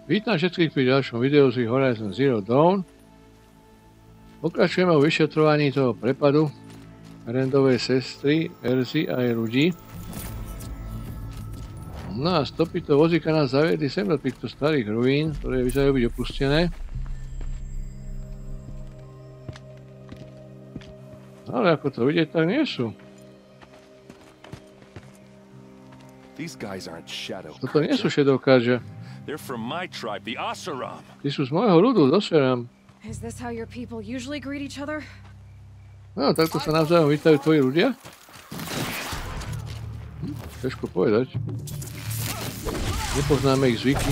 Vítam všetkých pri ďalšom videu z Horizon Zero Dawn. Pokračujeme o vyšetrovaní toho prepadu Erendovej sestry, Erzy a jej ľudí. No a stopy toho vozíka nás zaviedli sem do týchto starých ruín, ktoré vyzerajú byť opustené. Ale ako to vidieť, tak nie sú. Toto nie sú šedovkáže. They're from my tribe, the Oseram. Tí sú z môjho ľudu, z Oseram. Is this how your people usually greet each other? No, takto sa navzájom vítajú tvoji ľudia. Ťažko povedať. Nepoznáme ich zvyky.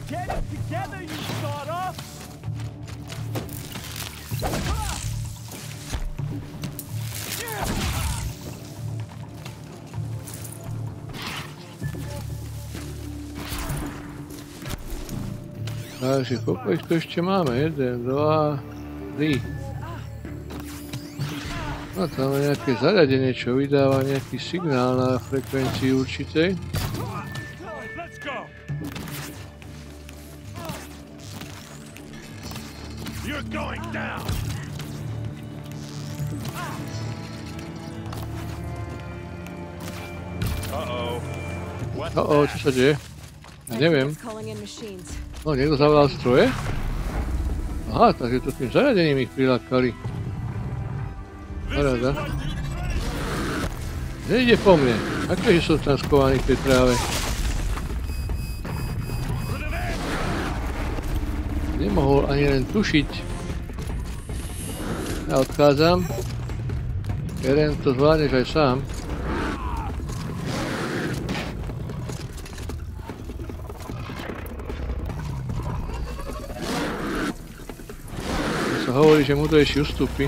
Takže koľko ich tu ešte máme? 1, 2, 3. No tam je nejaké zariadenie, čo vydáva nejaký signál na frekvencii určitej. Čo sa deje? Ja neviem. No, niekto zavolal stroje? Aha, takže to tým zariadením ich prilákali. Paráda. Nejde po mne. Akože som tam skovaný v tej tráve. Nemohol ani len tušiť. Ja odchádzam. Eren, to zvládneš aj sám. Hovorí, že mu to ešte ustúpi.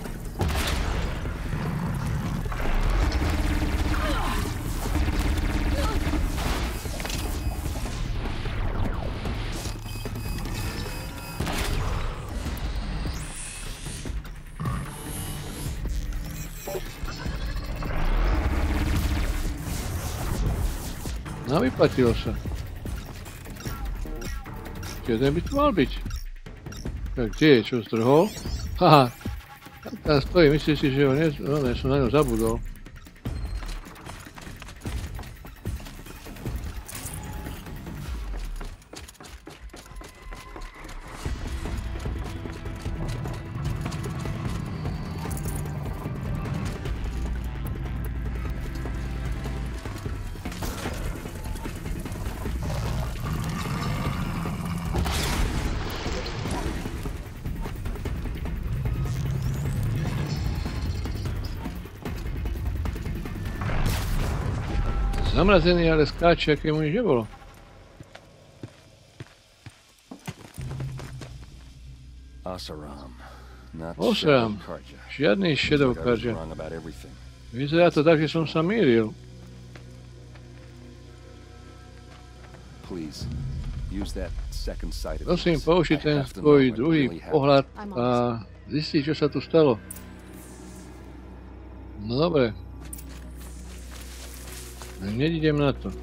No, vyplatilo sa. Jeden by tu mal byť. Tak kde je, čo zdrhol? Haha, tam stojí, myslíš si, že ho som na ňo zabudol. Zamrazený, ale skáče, aké mu nič nebolo. Oseram. Žiadny šedovkáže. Vyzerá to tak, že som sa mýlil. Prosím, použij ten tvoj druhý pohľad a zistiť, čo sa tu stalo. No dobre. Hneď idem na to.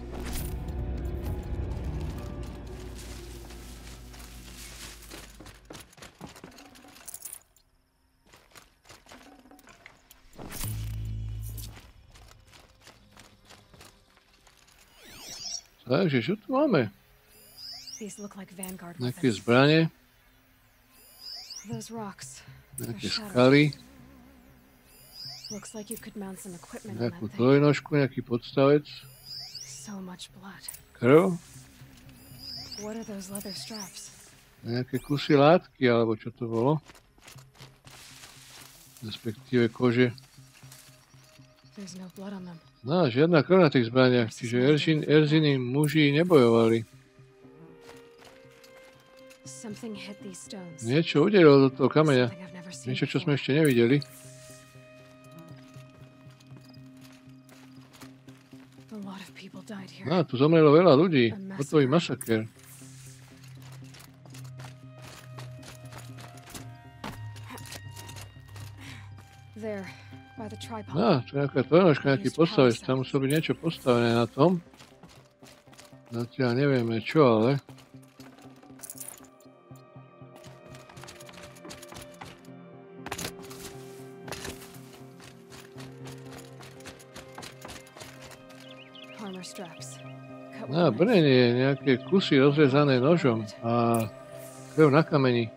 Takže, čo tu máme? Nejaké zbranie. Nejaké skaly. Nejakú trojnožku, nejaký podstavec. Krv. Nejaké kusy látky, alebo čo to bolo. Respektíve kože. No, žiadna krv na tých zbraniach, čiže Erzini muži nebojovali. Niečo uderilo do toho kameňa. Niečo, čo sme ešte nevideli. No, tu zomrelo veľa ľudí. Hotový masakér. No, to je nejaká trojnožka, nejaký postavec. Tam musí byť niečo postavené na tom. Zatiaľ nevieme čo, ale... armor straps. Cut with No, a knife. brnenie, nejaké kusy rozrezané nožom a krv na kameni.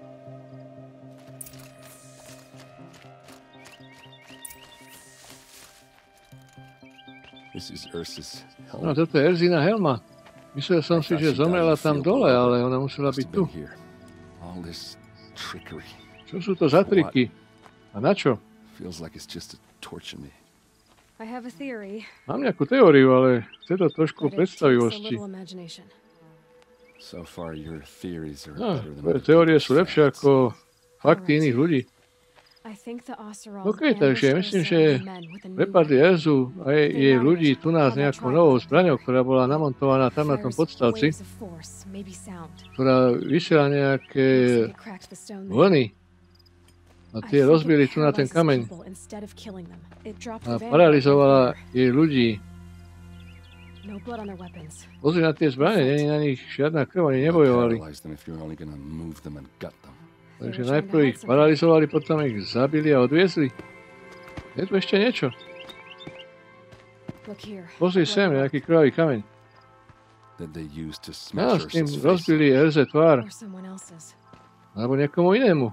This is Ursa's No, helmet. toto je Erzina helma. Myslel som si, že zomrela tam dole, ale ona musela byť tu. Here. All this trickery Čo sú to za triky? A na čo? feels like it's just to torture me. I have a theory, Mám nejakú teóriu, ale chce to trošku but it takes a predstavivosti. little imagination. So far, your theories are No, better than tvoje other teórie people's sú lepšie facts. ako fakty iných ľudí. I think the Oseram OK, takže myslím, že prepadli Erzu a jej ľudí tu nás nejakou novou zbraňou, ktorá bola namontovaná tam na tom podstavci, ktorá vysiela nejaké vlny. A tie rozbili tu na ten kameň a paralizovala jej ľudí. Pozri na tie zbrane, není na nich žiadna krv, oni nebojovali. Paralyze them if you're only gonna move them and gut them. Takže najprv ich paralizovali, potom ich zabili a odviezli. Je tu ešte niečo. Pozri sem, nejaký krvavý kameň. That they used to No, smash s tým Ursa's face. rozbili Erze tvár. Alebo niekomu inému.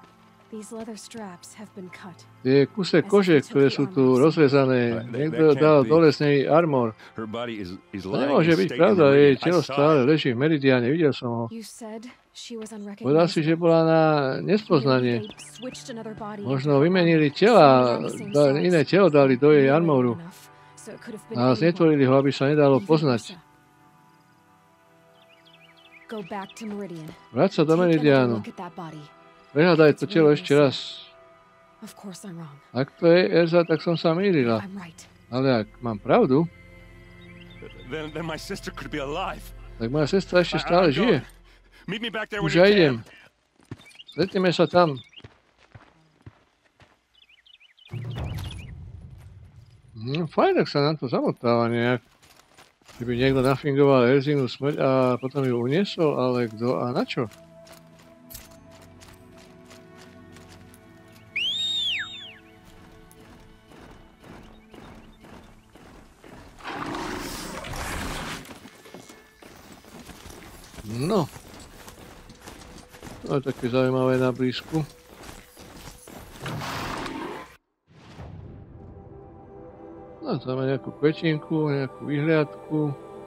Tie kuse kože, ktoré sú tu rozrezané, niekto dal dole z nej armor. Her body is To lying nemôže in byť state pravda, in the jej rain. telo I saw stále it. leží v Meridiane, videl som ho. Povedal si, že bola na nespoznanie. Možno vymenili tela, iné telo dali do jej armoru a znetvorili ho, aby sa nedalo poznať. Vráť sa do Meridianu. Prehľadaj to telo ešte raz. Ak to je Erza, tak som sa mýlila. Ale ak mám pravdu, Then my sister could be alive. tak moja sestra ešte stále žije. Meet me back there when Už you ja can. idem. Stretneme sa tam. No, fajn, ak sa nám to zamotáva nejak. Keby niekto nafingoval Erzinu smrť a potom ju uniesol, ale kto a na čo? No. To je také zaujímavé na blízku. No, tam máme nejakú kvetinku, nejakú vyhliadku.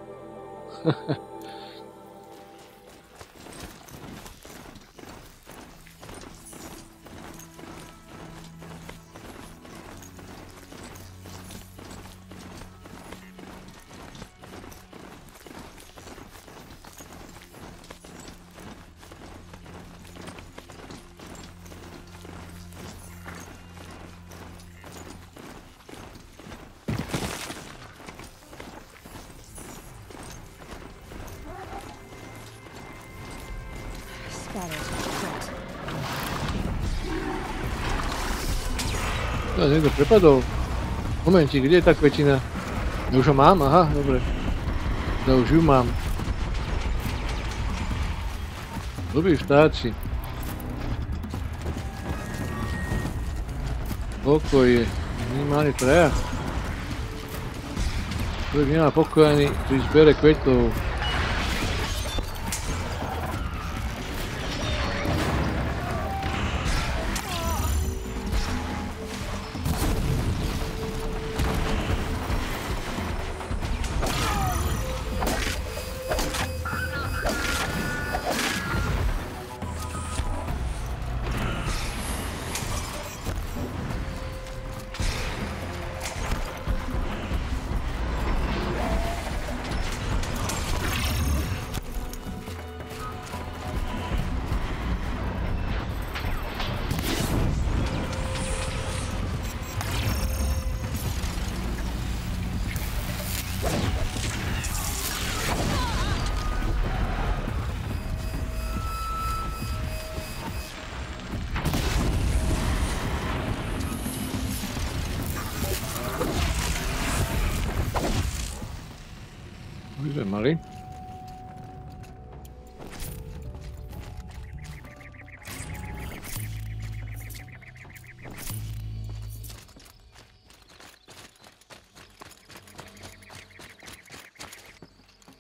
No, niekto prepadol. Momentík, kde je tá kvetina? Ja už ho mám? Aha, dobre. Ja už ju mám. Dobrý vtáci. Pokoj je. Minimálne traja. Človek nemá pokoj ani pri zbere kvetov. By sme mali.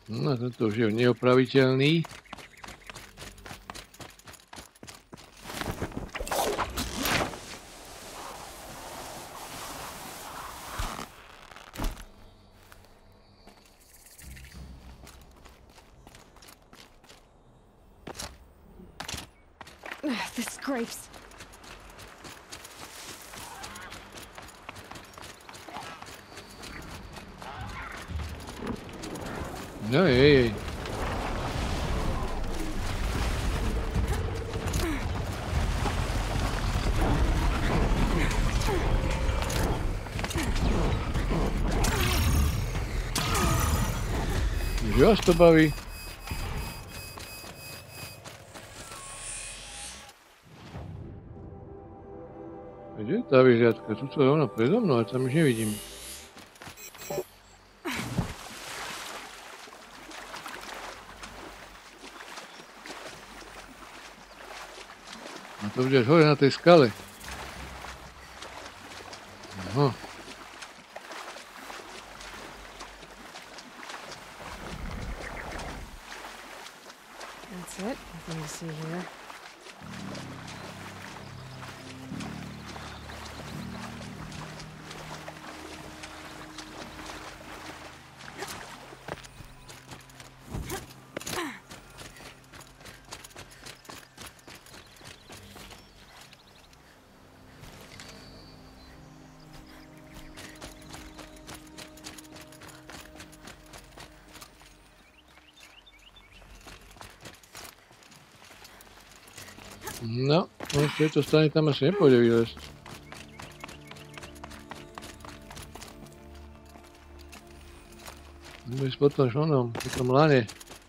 No, tento už je neopraviteľný. The scrapes. No, jej. Že vás to baví? Kde je tá vyhliadka? Tuto je ona predo mnou, ale tam už nevidím. A to bude až hore na tej skale. Aha. That's it. Nothing to see here. No, z tejto strany tam asi nepôjde vylezť. Môžeme ísť po tom šonom, po tom lane.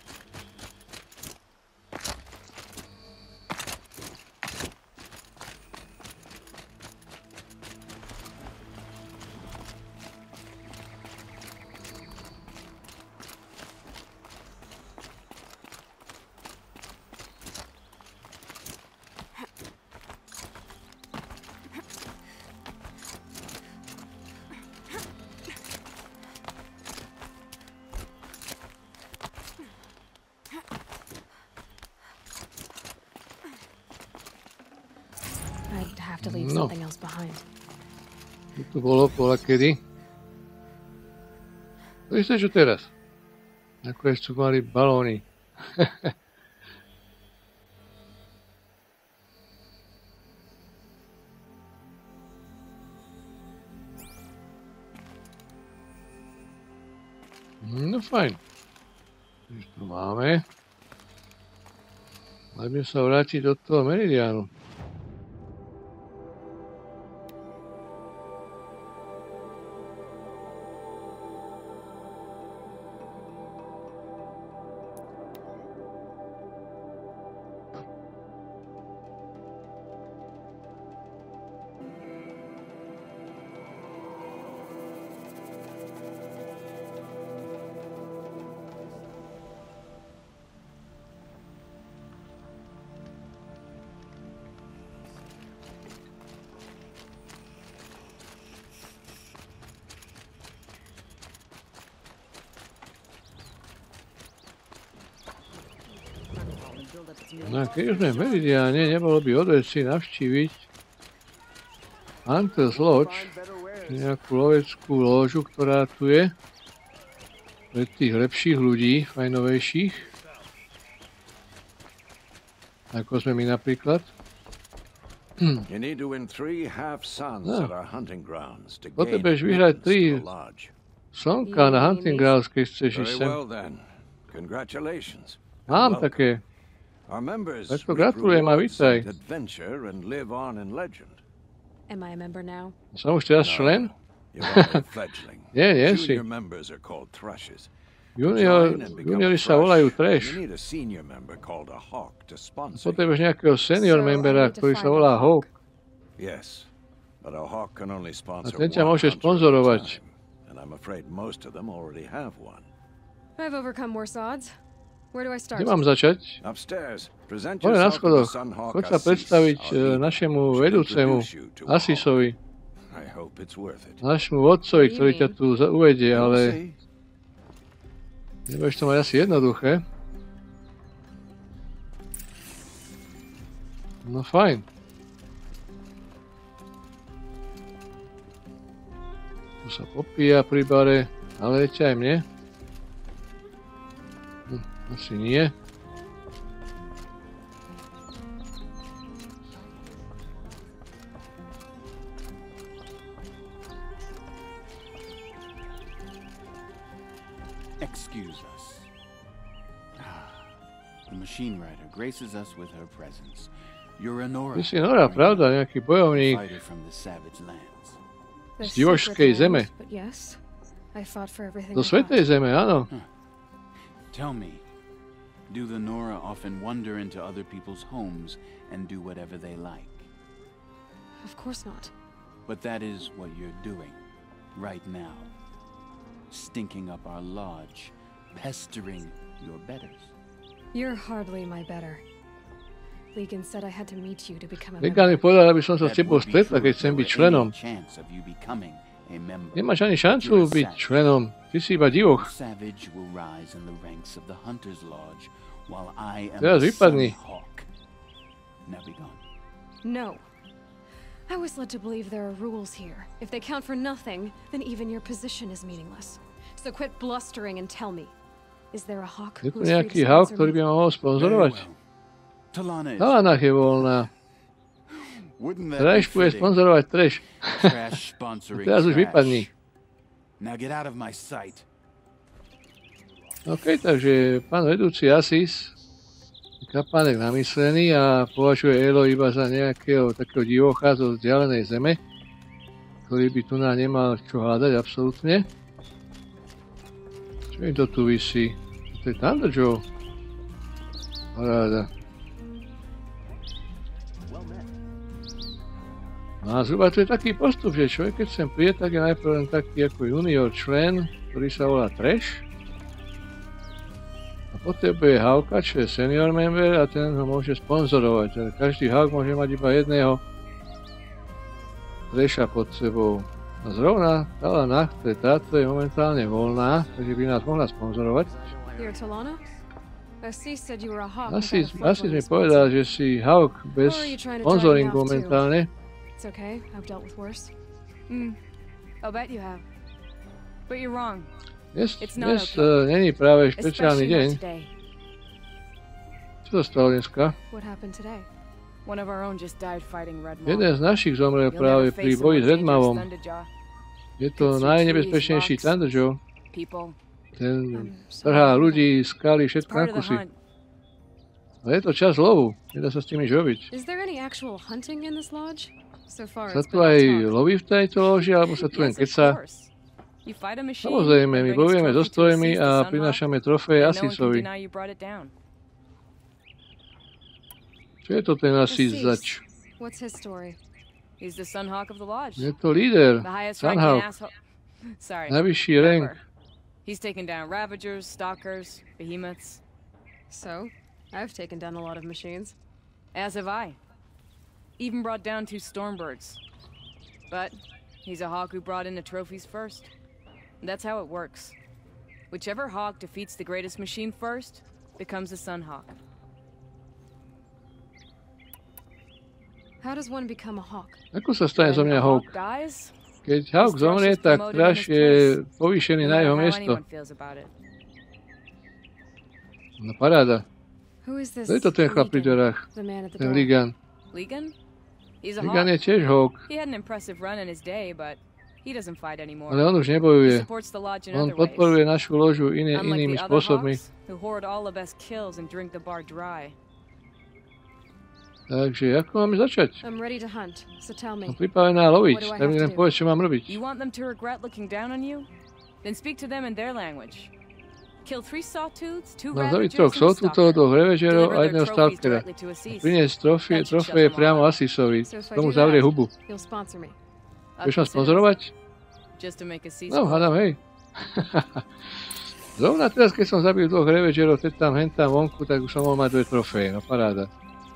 I'd have to leave No. something else behind. Tu bolo kedy. To isté, čo teraz. Nakoniec tu mali balóny. No fajn. Už tu máme. Mali by sa vrátiť do toho meridiánu. No a keď už sme v Meridiáne, nebolo by od veci navštíviť Hunter's Lodge, nejakú loveckú lóžu, ktorá tu je pre tých lepších ľudí, fajnovejších, ako sme my napríklad. Potrebuješ vyhrať 3 slnka na hunting grounds, keď chceš ísť sem. Mám také. Tak to gratulujem a vítaj. Am I a member now? Som už teraz člen? Nie si. Juniori sa volajú Trash. Potrebuješ nejakého senior membera, ktorý sa volá Hawk. A ten ťa môže sponzorovať. I've overcome worse odds. Where do I start? Kde mám začať? Hore na schodoch. Choď sa predstaviť našemu vedúcemu, Asisovi. Našemu vodcovi, ktorý ťa tu uvedie, ale Nebudeš to mať asi jednoduché. No fajn. Tu sa popíja pri bare, ale ešte aj mne. Asi nie. Excuse us. The machine rider graces us with her presence. You're a Nora. Ty si Nora, pravda? Nejaký bojovník Fighter from the savage lands. z divočskej zeme. Do svätej zeme, áno. Tell me, do the Nora often wander into other people's homes and do whatever they like? Of course not. But that is what you're doing right now. Stinking up our lodge, pestering your betters. You're hardly my better. Legan said I had to meet you to become a Legan mi member. povedal, aby som sa s tebou stretla, keď chcem byť členom. Nemáš ani šancu byť členom. Ty si iba divoch. Teraz vypadni. No. I was led to believe there are rules here. If they count for nothing, then even your position is meaningless. So quit blustering and tell me. Is there a hawk Je tu who's free nejaký to hawk, sponsor ktorý me? by ma mohol sponzorovať? Talana je voľná. Trash bude sponzorovať Trash. Teraz už vypadni. OK, takže pán vedúci Asis, kapánek namyslený a považuje Elo iba za nejakého takého divocha zo vzdialenej zeme, ktorý by tu nemal čo hľadať absolútne. Čo im to tu visí? To je Thunder Joe. Paráda. No a zhruba to je taký postup, že človek keď sem príde, tak je najprv len taký ako junior člen, ktorý sa volá Trash. A potom bude Hawka, čo je senior member a ten ho môže sponzorovať. Každý Hawk môže mať iba jedného Trasha pod sebou. A zrovna Talana, táto je momentálne voľná, takže by nás mohla sponzorovať. Asi mi povedal, že si Hawk bez sponzoringu momentálne. It's okay. I've dealt with worse. I'll bet you have. But you're wrong. Dnes není práve špeciálny deň. Čo sa stalo dneska? What happened today? One of our own just died fighting Red Maw. Jeden z našich zomrel práve pri boji s Red Mawom. Je to najnebezpečnejší Thunder Joe. Ten trhá ľudí, skaly, všetko na kusy. A je to čas lovu. Nedá sa s tým nič robiť. Is there any actual hunting in this lodge? So far, Sa tu aj loví v tejto loži, alebo sa tu len keca? Samozrejme, my bojujeme so strojmi a prinášame trofeje Asisovi. Čo je to ten Asis zač? Je to líder, Sunhawk. Najvyšší rank. He's taken down Ravagers, Stalkers, Behemoths. So, I've taken down a lot of machines. As have I. Even brought down 2 Stormbirds. But he's a hawk who brought in the trophies first. That's how it works. Whichever hawk defeats the greatest machine first becomes a Sunhawk. How does one become a hawk? Ako sa stane zo mňa Hawk? Keď Hawk zomrie, tak Trash je povýšený na jeho miesto. No paráda. To je to ten chlap pri dverách. Ten Legan. Legan? He's a Legan je hawk. tiež Hawk, He had an impressive run in his day, but he doesn't fight anymore. ale on už He nebojuje. supports the lodge in On other ways. podporuje našu ložu Unlike inými the other spôsobmi. hawks, who hoard all the best kills and drink the bar dry. Takže ako máme začať? I'm ready to hunt, so tell Som me. pripravená loviť, What do I tak mi have len to do? povedz, čo mám robiť. You want them to regret looking down on you? Then speak to them in their language. Kill 3 sawtooths, 2 Mám zabiť Ravagers, 3 and a Sawtoothov, Stalker. 2 Ravagerov a Deliver jedného their trophies Stalkera. directly to Asis. Priniesť trofeje priamo Asisovi. So if I Tomu do zavrie that, hubu. you'll sponsor me. I'll Budeš ma consider sponzorovať? it, just to make Asis No, proud. hádam, hej. Zrovna teraz, keď som zabil 2 Ravagerov, teď tam, hentam vonku, tak už som mohol mať 2 trofeje, no paráda.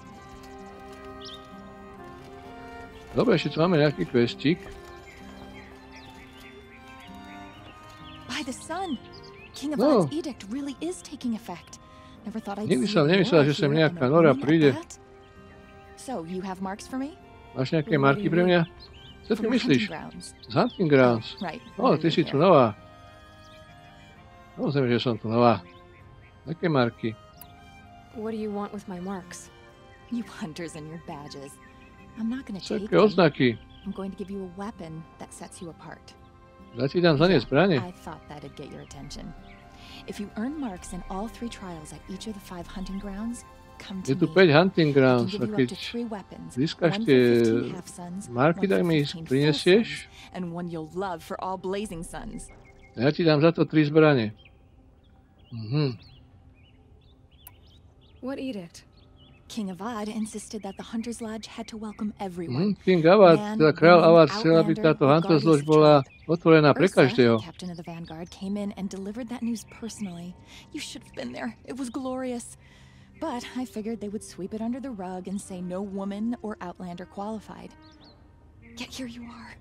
Dobre, ešte tu máme nejaký questík. By the sun, King No. Avad's edict really is taking effect. Never thought I'd Nikdy see som a nemyslela, Nora že sem here nejaká and a Nora woman at príde. that. So, you have marks for me? Máš nejaké marky pre mňa? Čo ty From our myslíš? hunting grounds. Z Hunting Grounds. Right. O, ty si tu nová. Samozrejme, že som tu nová. Aké marky? What do you want with my marks? You hunters and your badges. I'm not going to take Také them. oznaky. I'm going to give you a weapon that sets you apart. Ja ti dám za ne zbranie. I thought that'd get your attention. If you earn marks in all 3 trials at each of the 5 hunting grounds, come Je to tu me. 5 Hunting I can Grounds give a you up keď to 3 weapons. získaš One for tie 15 half suns, marky, one tak for mi ich 15 full prinesieš. suns, and one you'll love for all blazing suns. A ja ti dám za to 3 zbranie. What edict? King Avad insisted that the Hunter's Lodge had to welcome everyone. King Avad, Man, teda kráľ woman, Avad chcel, aby outlander, táto Hunter's regardless Lodge of bola tribe. otvorená pre Ursa, každého. captain of the Vanguard, came in and delivered that news personally. You should have been there. It was glorious. But I figured they would sweep it under the rug and say no woman or outlander qualified. Yet here you are.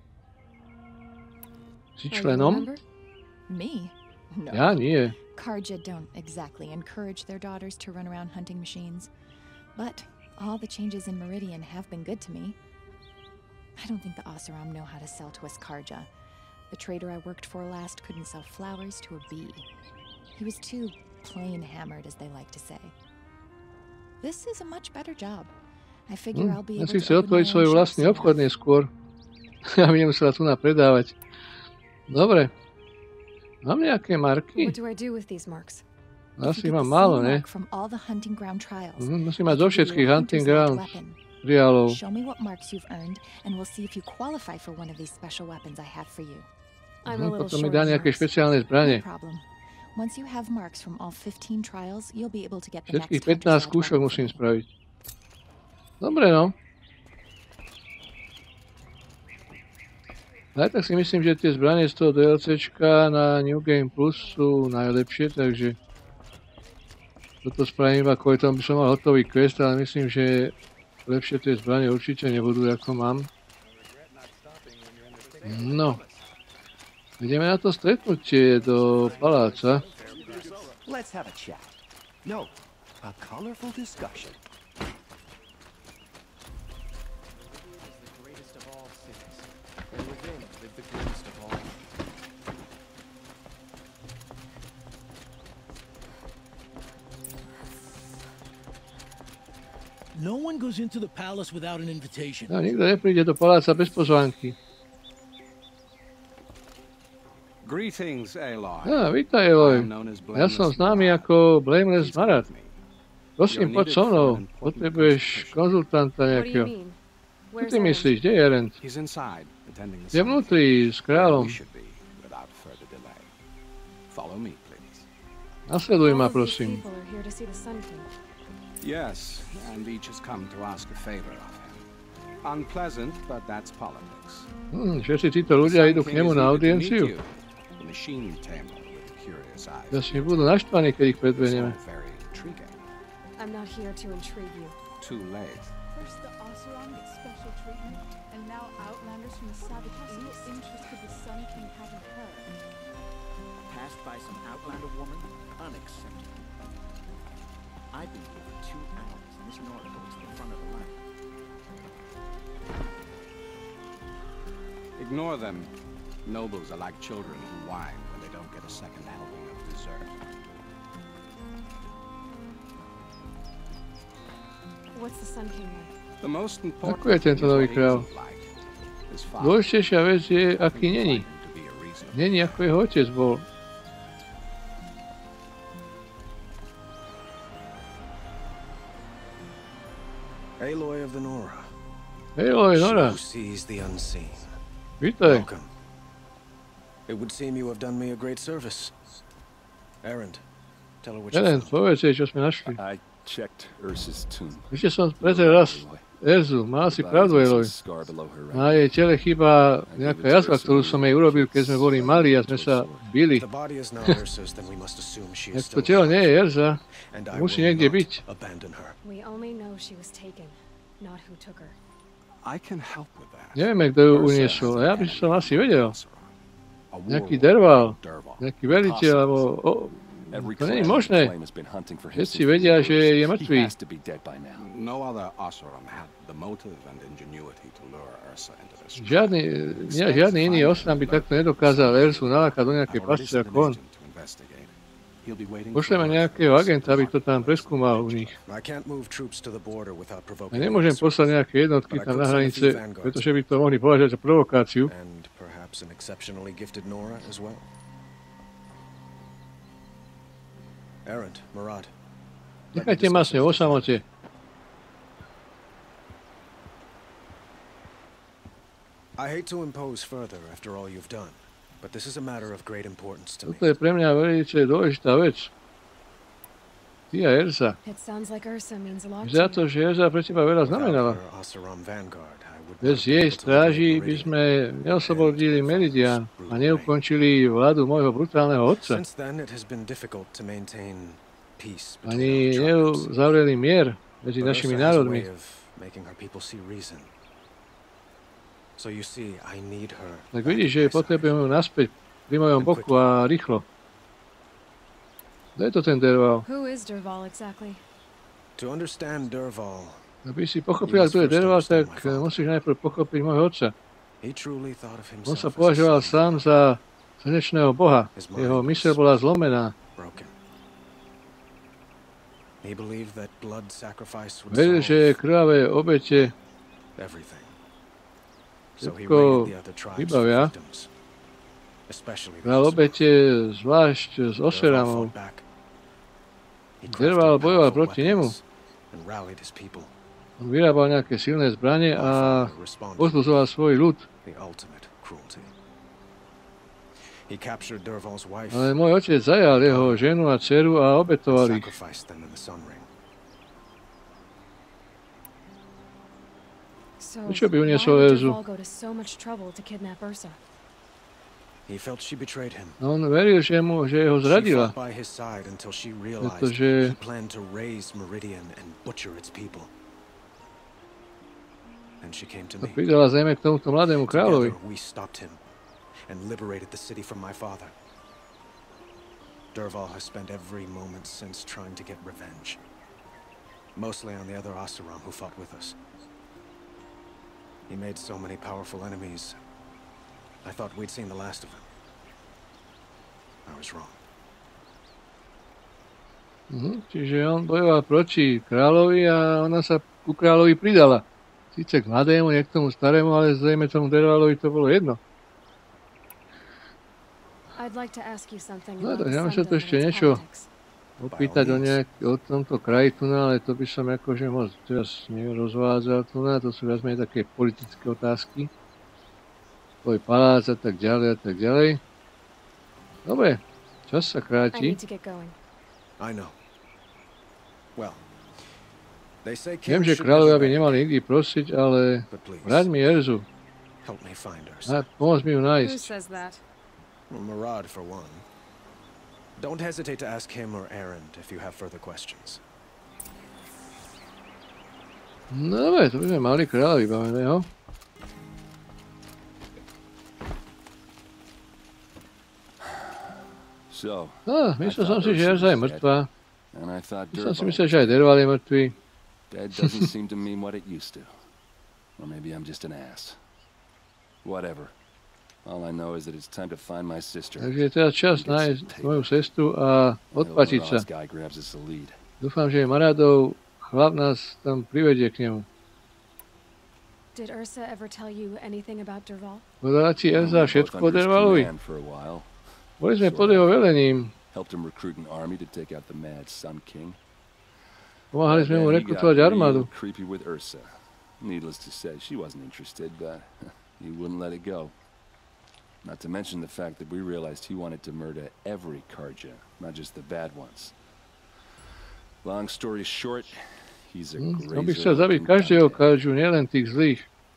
Si Are you a členom? member? Me? No. Ja nie. Karja don't exactly encourage their daughters to run around hunting machines. But all the changes in Meridian have been good to me. I don't think the Oseram know how to sell to us Karja. The trader I worked for last couldn't sell flowers to a bee. He was too plain hammered, as they like to say. This is a much better job. I figure I'll be Ja able si to chcel open my otvoriť own svoj shop vlastný soon obchod enough. neskôr. Aby nemusela tu napredávať. Dobre. Mám nejaké marky? What do I do with these marks? If Asi you get mám the málo, same ne? mark from all the hunting ground trials, Musím mať zo I'll give you všetkých a Hunting Hunter's Lodge Grounds weapon. triálov. Show me what marks you've earned, and we'll see if you qualify for one of these special weapons I have for you. I'm a little Potom mi short dá on nejaké marks. špeciálne No zbranie. problem. Once you have marks from all 15 trials, you'll be able to get the Všetkých next 15 Hunter's Lodge skúšok weapon musím for me. spraviť. Dobre, no. Aj tak si myslím, že tie zbranie z toho DLCčka na New Game Plus sú najlepšie, takže toto spravím iba kvôli tomu, by som mal hotový quest, ale myslím, že lepšie tie zbranie určite nebudú, ako mám. No. Ideme na to stretnutie do paláca. Let's have a chat. No, a colorful discussion. No one goes into the palace without an invitation. No, nikto nepríde do paláca bez pozvánky. Greetings, Aloy. Vítaj, Eloy. Ja som známy ako Blameless Marat. Prosím, poď so mnou. Potrebuješ konzultanta What do you nejakého. mean? Čo Where's ty Erend? myslíš? Kde je Erend? He's inside, attending the Je vnútri s kráľom. We should be, without further delay. Follow me, please. Nasleduj ma, All of these prosím. people are here to see the Sun King. Yes, and each has come to ask a favor of him. Unpleasant, but that's politics. Všetci títo ľudia idú k nemu na audienciu. The machine tamer with the curious eyes. Jasne budú naštvaní, keď ich It's predvedieme. all very intriguing. I'm not here to intrigue you. Too late. First the Oseram gets special treatment, and now Outlanders from the Sabotage are interested the Sun King having her. Passed by some Outlander woman? Unacceptable. I've been here for 2 hours, and this Nora goes to the front of the line. Ignore them. Nobles are like children who whine when they don't get a second helping of dessert. What's the Sun King like? The most important Ako je tento thing is nový what he kráľ? isn't like. His father Dôležitejšia vec je, aký didn't není. find him to be a reasonable Není, ako jeho otec bol. Aloy of the Nora. Eloy, Nora, Who sees the unseen. vítaj. Welcome. It would seem you have done me a great service. Erend, tell her what you Erend, found. povedz jej, čo sme našli. I checked Ursa's tomb. Ešte som prezrel raz Erzu. Mala si pravdu, Eloy. Scar below her right. Na jej tele chýba nejaká jazva, ktorú som jej urobil, keď sme boli malí a sme sa bili. If the body is not Ursa's, then we must assume she Ak is to still telo nie je Erza, and I musí will niekde not byť. abandon her. We only know she was taken, not who took her. I can help with that. Nevieme, kto ju Ursa uniesol. has A ja an by som enemy asi vedel. in Oseram. nejaký Dervahl, nejaký veliteľ, alebo... To nie je možné. Všetci vedia, že je mŕtvý. Žiadny iný osram by takto nedokázal Ersu nalákať do nejakej pasce ako on. Pošleme nejakého agenta, aby to tam preskúmal u nich. Ja nemôžem poslať nejaké jednotky tam na hranice, pretože by to mohli považovať za provokáciu. Nechajte ma s ňou o samote. Toto je pre mňa veľmi dôležitá vec. Ty a Ersa. Vyzerá to, že Ersa pre teba veľa znamenala. Bez jej stráži by sme neoslobodili Meridian a neukončili vládu môjho brutálneho otca. Ani neuzavreli mier medzi našimi národmi. Tak vidíš, že potrebujem ju naspäť pri mojom boku a rýchlo. Kto je to ten Dervahl? Aby si pochopila, kto je Dervahl, tak musíš najprv pochopiť môjho otca. On sa považoval sám za slnečného boha. Jeho myseľ bola zlomená. Veril, že krvavé obete všetko vybavia. Král obete zvlášť z Oseramov. Dervahl bojoval proti nemu. On vyrábal nejaké silné zbrane a pozbudzoval svoj ľud. Ale môj otec zajal jeho ženu a dceru a obetoval ich. Prečo by uniesol Erzu? On veril, že ho zradila, pretože to pridala zrejme k tomuto mladému kráľovi. Dervahl has spent every moment since trying to get revenge, mostly on the other Oseram who fought with us. He made so many powerful enemies. I thought we'd seen the last of him. I was wrong. Čiže on bojoval proti kráľovi a ona sa ku kráľovi pridala. Síce k mladému, nie k tomu starému, ale zrejme tomu Dervahlovi to bolo jedno. No tak ja sa to ešte niečo opýtať o tomto kraji tu, ale to by som akože moc teraz nerozvádzal tu, to sú viac menej také politické otázky. Tvoj palác a tak ďalej a tak ďalej. Dobre, čas sa kráti. Viem, že kráľovia by nemali nikdy prosiť, ale vráť mi Erzu. A pomôž mi ju nájsť. Murad, for one. Don't hesitate to ask him or Erend if you have further questions. No dobre, to by sme mali kráľa vybaveného. Myslel som si, že Erza je mŕtva. Som si myslel, že aj Dervahl je mŕtvý. Dead doesn't seem to mean what it used to. Or maybe I'm just an ass. Whatever. All I know is that it's time to find my sister. Takže je teda čas nájsť moju sestru a odplatiť sa. Dúfam, že Maradov chlap nás tam privedie k nemu. Povedala ti Erza všetko o Dervahlovi? Boli sme pod jeho velením. Pomáhali sme mu rekrutovať armádu. Needless to say, she wasn't interested, but he wouldn't let it go. Not to mention the fact that we realized he wanted to murder every Karja, not just the bad ones. Long story short, he's a grazer. On by chcel zabiť každého Karju, nielen tých zlých.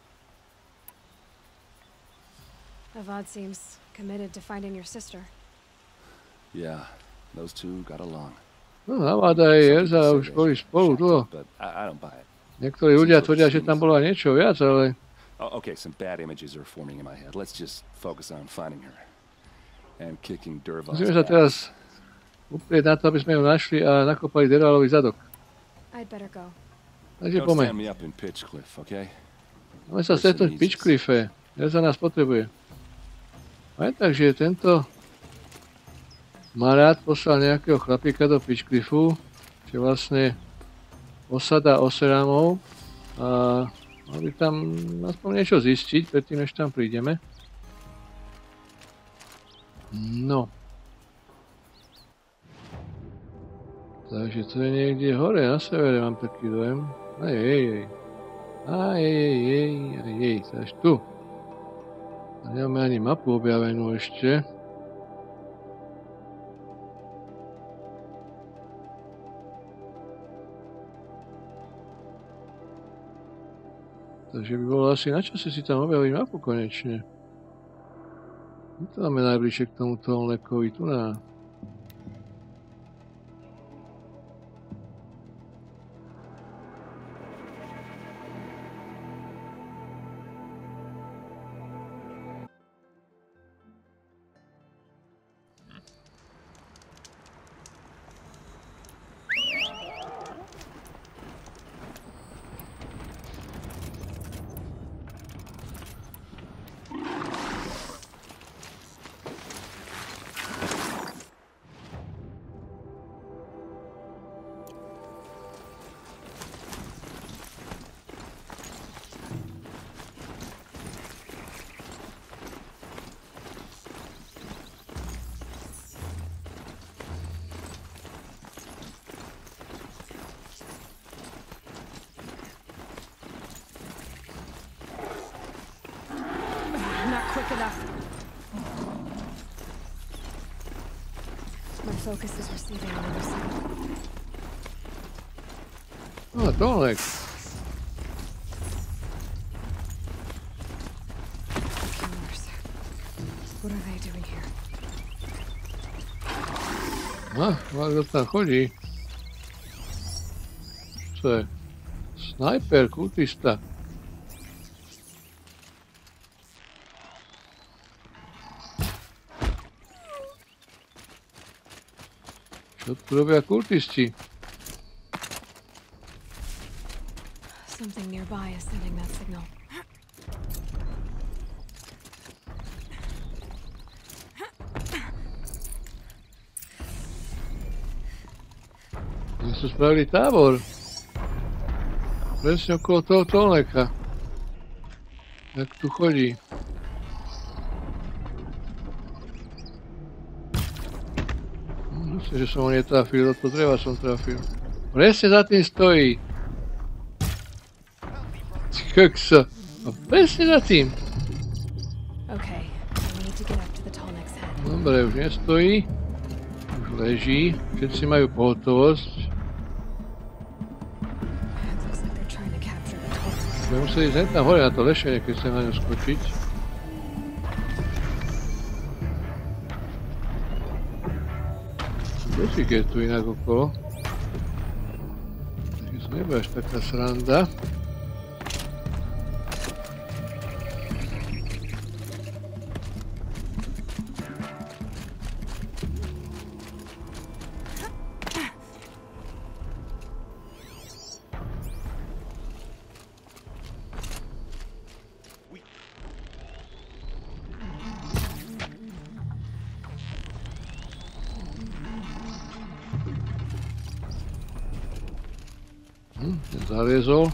Avad seems committed to finding your sister. Yeah, those two got along. No, Avad a Erza už boli spolu dlho. Niektorí ľudia tvrdia, že tam bola niečo viac, ale... Okay, some bad images are forming in my head. Let's just focus on finding her. and kicking Dervahl's Musíme sa teraz uprieť na to, aby sme ju našli a nakopali Dervahlovi zadok. I'd better go. Takže Don't poďme. stand me up in Pitchcliff, okay? Máme sa stretnúť v Pitchcliffe. Ja sa nás potrebuje. Aj tak, že tento marát poslal nejakého chlapíka do Pitchcliffu, čo je vlastne osada Oseramov a mal by tam aspoň niečo zistiť, predtým než tam prídeme. No. Takže to je niekde hore, na severe mám taký dojem. Aj, to až tu. A nemáme ani mapu objavenú ešte. Takže by bolo asi na čase si tam objaviť mapu konečne. My to máme najbližšie k tomuto Olnekovi, tu na... Quick enough. My focus is receiving another signal. Oh, Dolek. Killers. What are they doing here? Kto tam chodí? Co je? Snajper, kultista. Čo tu robia kultisti? Something nearby is sending that signal. Oni sú spravili tábor. Presne okolo toho Tolneka. Jak tu chodí. Myslím, že som ho netrafil, do toho dreva som trafil. Presne za tým stojí. Kokso. Presne za tým. Dobre, už nestojí. Už leží. Všetci majú pohotovosť. Budeme museli ísť tam hore na to lešenie, keď chcem na ňu skočiť. Dosík je tu inak okolo. Takže to nebude až taká sranda. Zaliezol.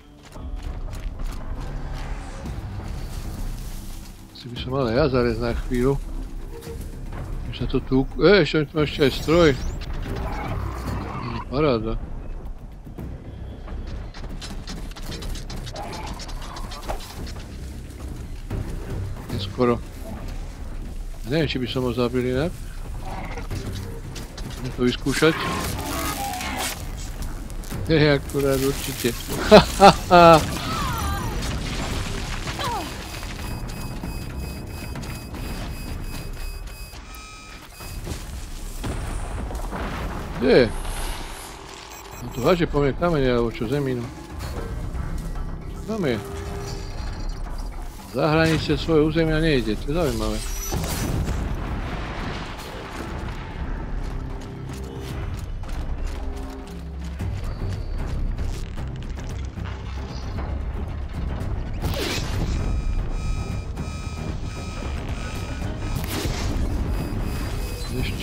Asi by som mal aj ja zaliezť na chvíľu. Už sa to tu... ešte tu má ešte aj stroj. Paráda. Neskoro. Neviem, či by som ho zabil inak. Môžem to vyskúšať. Akurát určite. Hahaha. Kde je? No to háže po mne kamene, alebo čo, zeminu. Tam je. Za hranice svoje územia nejde, to je zaujímavé.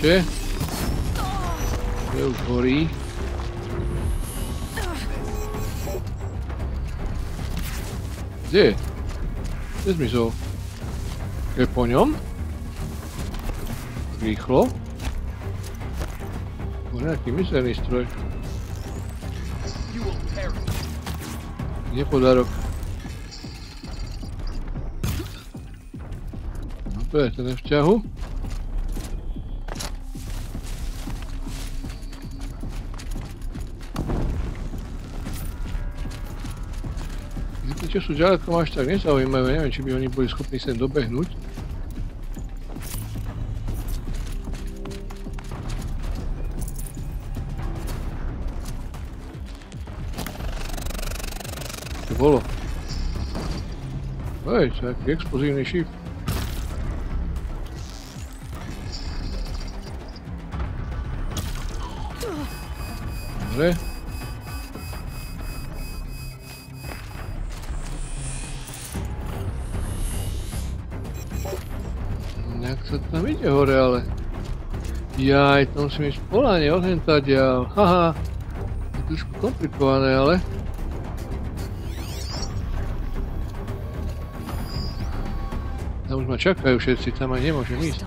Ešte. Už horí. Kde je? Kde zmizol? Je po ňom? Rýchlo? To je nejaký mizerný stroj. Nie podarok. No to je ten v ťahu. Čo sú ďaleko, ma až tak nezaujímavé, neviem, či by oni boli schopní sem dobehnúť. Čo bolo? Hej, to je taký explozívny šíp. Dobre. Sa tam ide hore, ale... Jaj, to musím ísť poláne odhentadiaľ. Haha. Je trošku komplikované, ale... Tam už ma čakajú všetci, tam aj nemôžem ísť.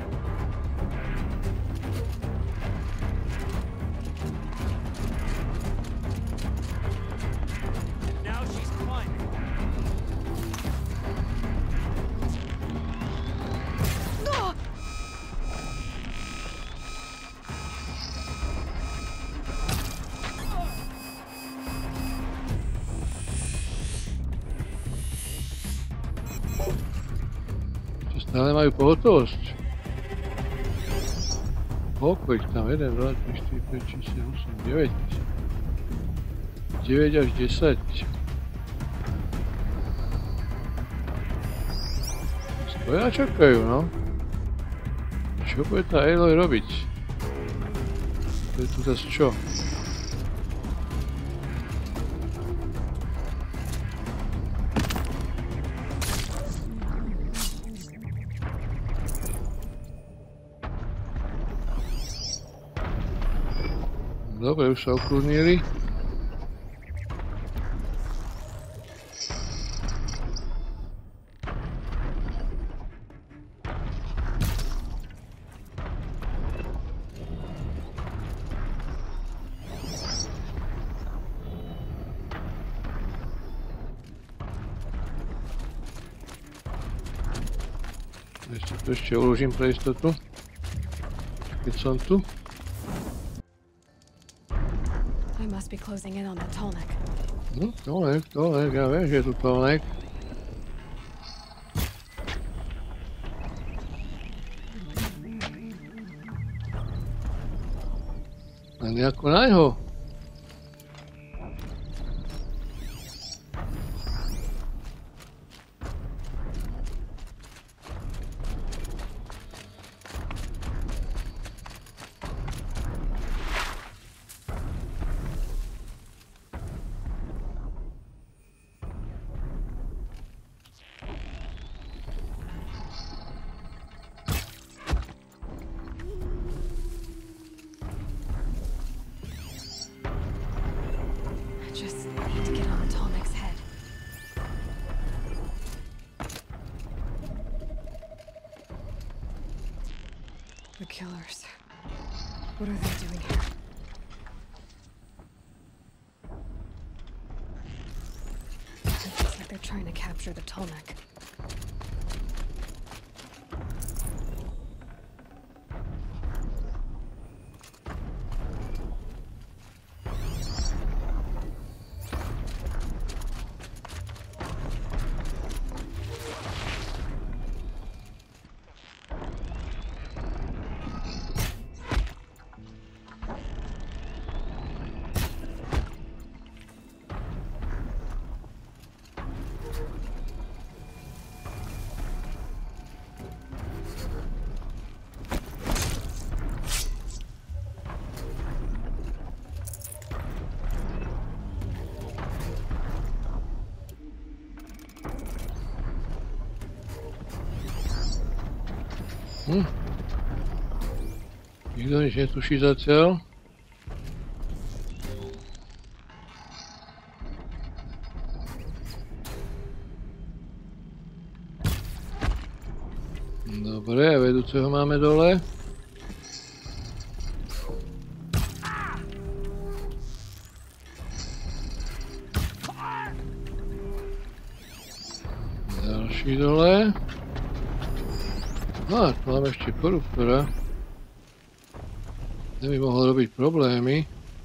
Stále majú pohotovosť. Koľko ich tam? 1, 2, 3, 4, 5, 6, 7, 8, 9. 9 až 10. Stoja a čakajú, no. Čo bude tá Aloy robiť? To je tu zase čo? Dobre, už sa ukludnili. Ešte uložím pre istotu, keď som tu. Must be closing in on that Tolnek. No, Tolnek, ja viem, že je tu Tolnek. A nejako naňho. The killers. What are they doing here? It looks like they're trying to capture the Tolnek. Nikto nič netuší zatiaľ. Dobre, vedúceho máme dole. Ďalší dole. No a tu máme ešte koruptora. Ten by mohol robiť problémy.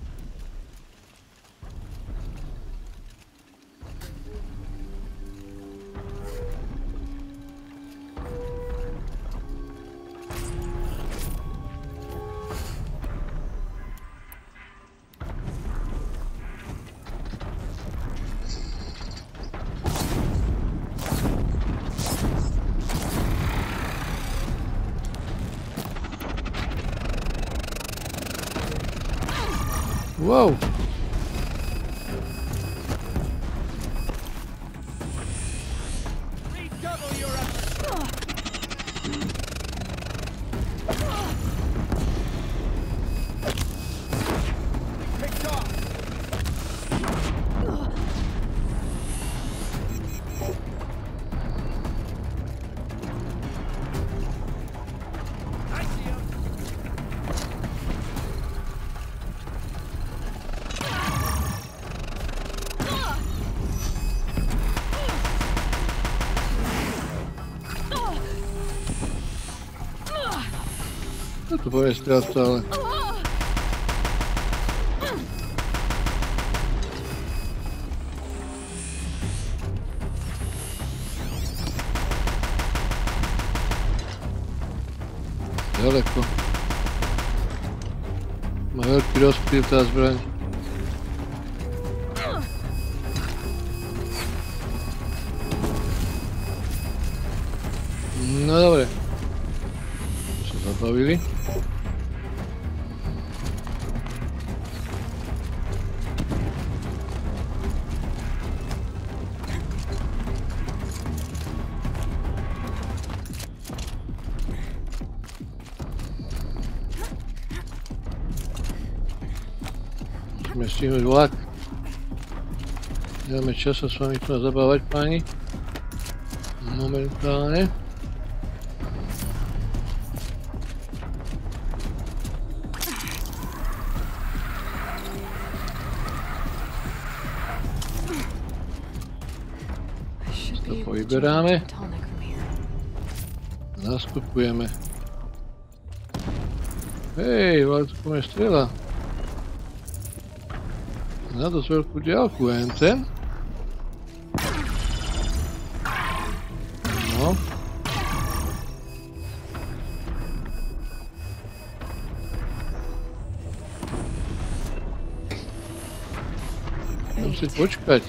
Wow! To povie stráca, ale... Ďaleko. Má veľký rozptyl tá zbraň. No dobre. Sa zabavili. Musíme stihnúť vlak. Nemáme čas sa s vami tu zabávať, páni. Momentálne. To povyberáme. Nastupujeme. Hej, ale tu máme strela. Na dosť veľkú diaľku, ten. No. Musím počkať.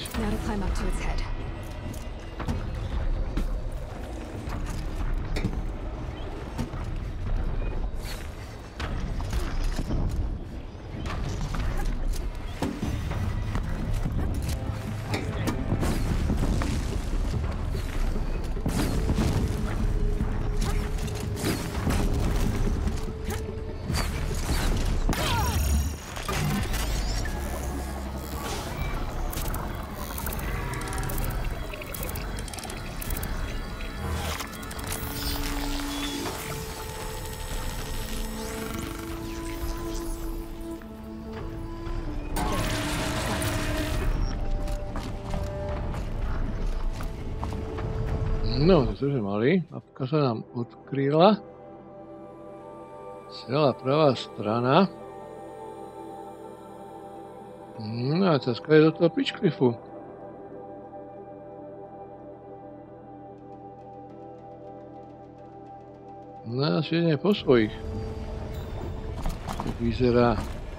No, to sme mali. Mapka sa nám odkryla. Celá pravá strana. No a teraz je do toho Pitchcliffu. No asi jedne po svojich. Tak vyzerá.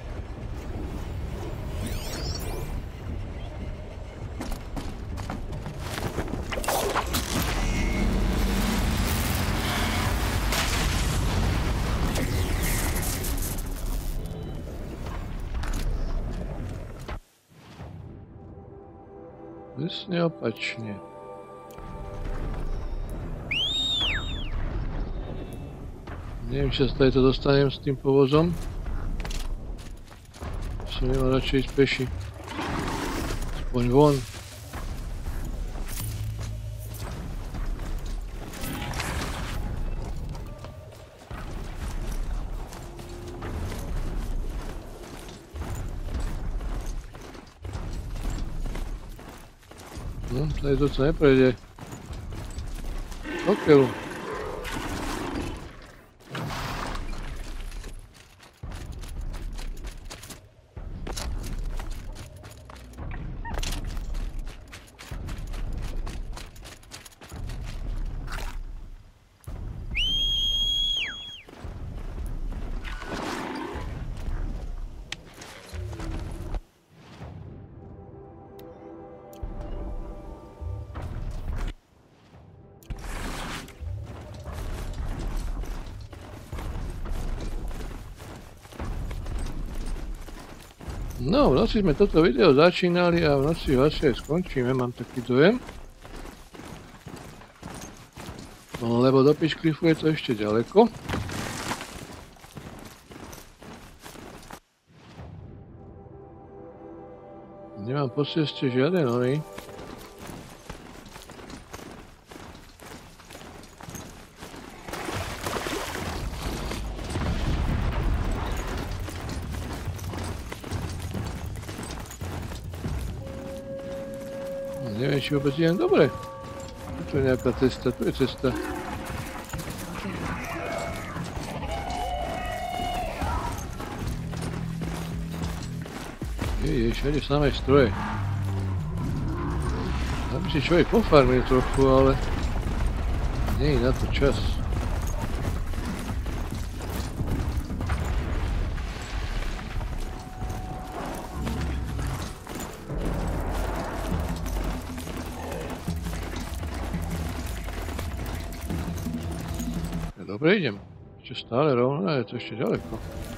Presne opačne. Neviem, či sa to dostanem s tým povozom. Som nemal radšej ísť peši. Aspoň von. No, tady to sa neprejde. Okeľu. No, v noci sme toto video začínali a v noci ho asi aj skončíme, mám taký dojem. Lebo do Pitchcliffu je to ešte ďaleko. Nemám po ceste žiaden oný. Neviem, či vôbec idem dobre. Tu je nejaká cesta, tu je cesta. Všade samé stroje. Aby si človek pofarmil trochu, ale nie je na to čas. Dobre, idem. Ešte stále rovno, je to ešte ďaleko.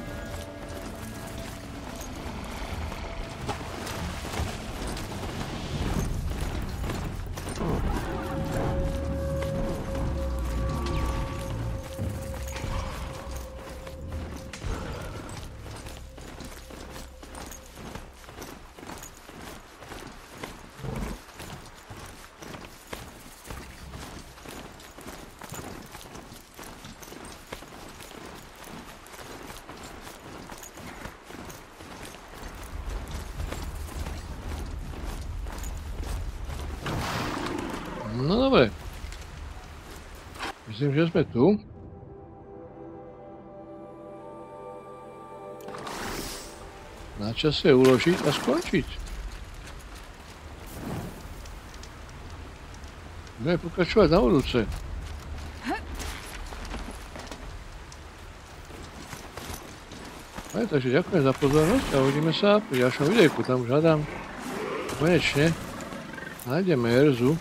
No dobre. Myslím, že sme tu. Na čase uložiť a skončiť. Budeme pokračovať na budúce. Takže ďakujem za pozornosť a uvidíme sa pri ďalšom videjku. Tam už hádam konečne nájdeme Erzu.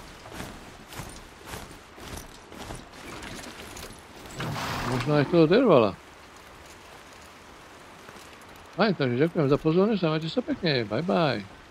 Možno aj toho Dervala. Takže ďakujem za pozornosť a majte sa pekne. Bye bye.